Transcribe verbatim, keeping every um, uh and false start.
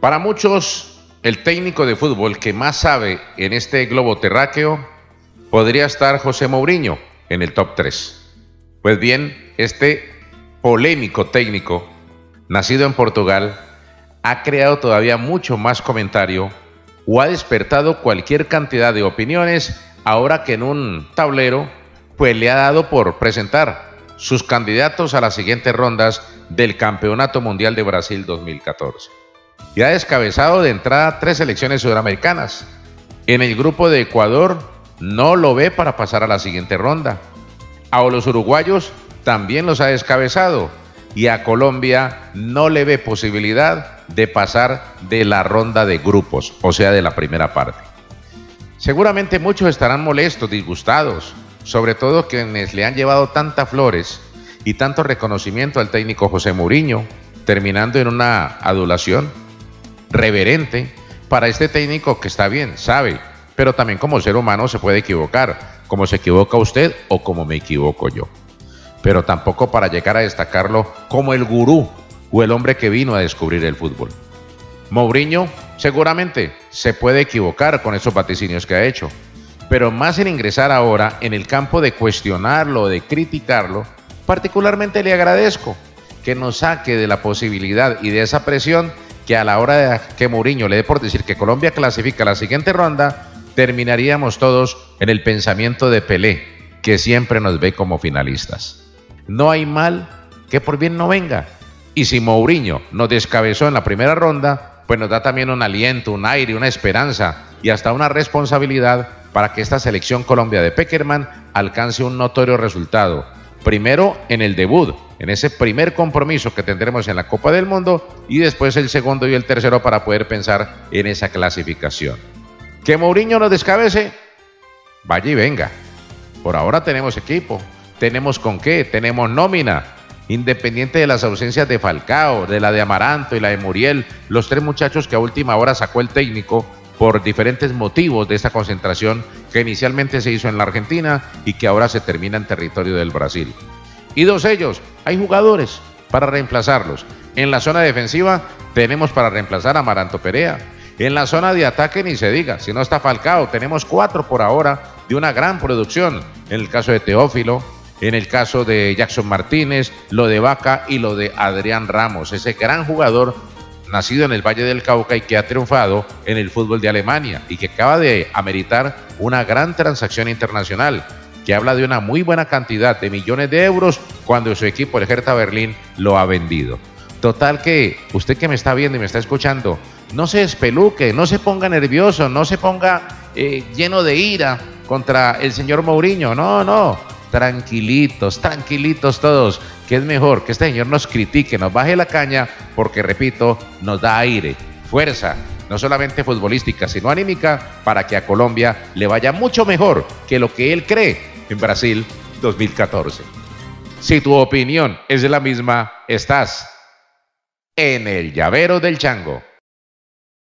Para muchos, el técnico de fútbol que más sabe en este globo terráqueo podría estar José Mourinho en el top tres. Pues bien, este polémico técnico, nacido en Portugal, ha creado todavía mucho más comentario o ha despertado cualquier cantidad de opiniones, ahora que en un tablero pues le ha dado por presentar sus candidatos a las siguientes rondas del Campeonato Mundial de Brasil dos mil catorce. Y ha descabezado de entrada tres selecciones sudamericanas. En el grupo de Ecuador no lo ve para pasar a la siguiente ronda. A los uruguayos también los ha descabezado. Y a Colombia no le ve posibilidad de pasar de la ronda de grupos, o sea, de la primera parte. Seguramente muchos estarán molestos, disgustados, sobre todo quienes le han llevado tantas flores y tanto reconocimiento al técnico José Mourinho, terminando en una adulación reverente para este técnico que está bien, sabe, pero también como ser humano se puede equivocar, como se equivoca usted o como me equivoco yo. Pero tampoco para llegar a destacarlo como el gurú o el hombre que vino a descubrir el fútbol. Mourinho seguramente se puede equivocar con esos vaticinios que ha hecho, pero más en ingresar ahora en el campo de cuestionarlo, de criticarlo, particularmente le agradezco que nos saque de la posibilidad y de esa presión que a la hora de que Mourinho le dé por decir que Colombia clasifica a la siguiente ronda, terminaríamos todos en el pensamiento de Pelé, que siempre nos ve como finalistas. No hay mal que por bien no venga. Y si Mourinho nos descabezó en la primera ronda, pues nos da también un aliento, un aire, una esperanza y hasta una responsabilidad para que esta selección Colombia de Pekerman alcance un notorio resultado. Primero en el debut, en ese primer compromiso que tendremos en la Copa del Mundo, y después el segundo y el tercero para poder pensar en esa clasificación. Que Mourinho nos descabece, vaya y venga. Por ahora tenemos equipo, tenemos con qué, tenemos nómina. Independiente de las ausencias de Falcao, de la de Amaranto y la de Muriel, los tres muchachos que a última hora sacó el técnico por diferentes motivos de esta concentración que inicialmente se hizo en la Argentina y que ahora se termina en territorio del Brasil. Y dos ellos, hay jugadores para reemplazarlos. En la zona defensiva tenemos para reemplazar a Amaranto Perea. En la zona de ataque ni se diga, si no está Falcao, tenemos cuatro por ahora de una gran producción. En el caso de Teófilo, en el caso de Jackson Martínez, lo de Vaca y lo de Adrián Ramos, ese gran jugador nacido en el Valle del Cauca y que ha triunfado en el fútbol de Alemania y que acaba de ameritar una gran transacción internacional que habla de una muy buena cantidad de millones de euros cuando su equipo, el Hertha Berlín, lo ha vendido. Total que usted que me está viendo y me está escuchando, no se espeluque, no se ponga nervioso, no se ponga eh, lleno de ira contra el señor Mourinho, no, no, tranquilitos, tranquilitos todos, que es mejor que este señor nos critique, nos baje la caña, porque repito, nos da aire, fuerza, no solamente futbolística, sino anímica, para que a Colombia le vaya mucho mejor que lo que él cree en Brasil dos mil catorce. Si tu opinión es la misma, estás en el llavero del chango.